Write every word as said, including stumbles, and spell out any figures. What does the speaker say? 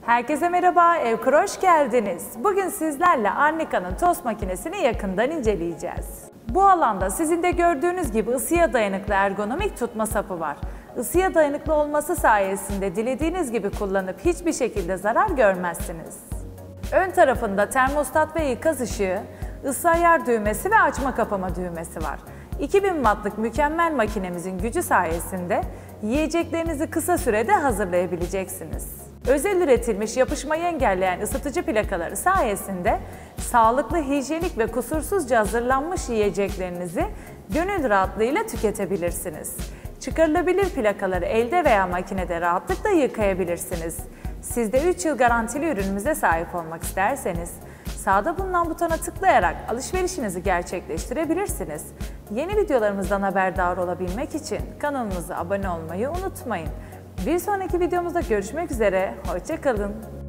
Herkese merhaba, Evkur'a hoş geldiniz. Bugün sizlerle Arnika'nın tost makinesini yakından inceleyeceğiz. Bu alanda sizin de gördüğünüz gibi ısıya dayanıklı ergonomik tutma sapı var. Isıya dayanıklı olması sayesinde dilediğiniz gibi kullanıp hiçbir şekilde zarar görmezsiniz. Ön tarafında termostat ve ikaz ışığı, ısı ayar düğmesi ve açma kapama düğmesi var. iki bin wattlık mükemmel makinemizin gücü sayesinde yiyeceklerinizi kısa sürede hazırlayabileceksiniz. Özel üretilmiş yapışmayı engelleyen ısıtıcı plakaları sayesinde sağlıklı, hijyenik ve kusursuzca hazırlanmış yiyeceklerinizi gönül rahatlığıyla tüketebilirsiniz. Çıkarılabilir plakaları elde veya makinede rahatlıkla yıkayabilirsiniz. Siz de üç yıl garantili ürünümüze sahip olmak isterseniz sağda bulunan butona tıklayarak alışverişinizi gerçekleştirebilirsiniz. Yeni videolarımızdan haberdar olabilmek için kanalımıza abone olmayı unutmayın. Bir sonraki videomuzda görüşmek üzere, hoşça kalın.